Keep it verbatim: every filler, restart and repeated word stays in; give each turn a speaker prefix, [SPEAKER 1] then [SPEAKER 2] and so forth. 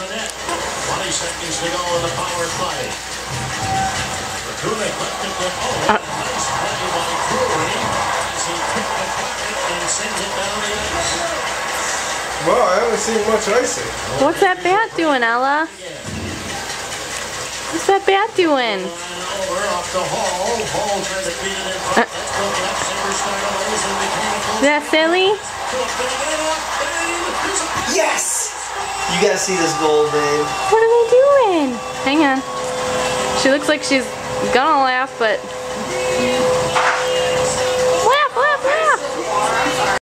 [SPEAKER 1] the net. twenty seconds to go in the power play. Raccoonic left it with, oh, uh. nice play by Drury as he took the bucket and sent it down the ice.
[SPEAKER 2] Well, I haven't seen much icing.
[SPEAKER 3] What's that bat doing, Ella? What's that bat doing?
[SPEAKER 1] Over off the Hall. Hall trying to beat it in front. That's broken up. Center started away from Mechanical.
[SPEAKER 3] Is that silly?
[SPEAKER 4] Yes! You gotta see this goal, babe.
[SPEAKER 3] What are they doing? Hang on. She looks like she's gonna laugh, but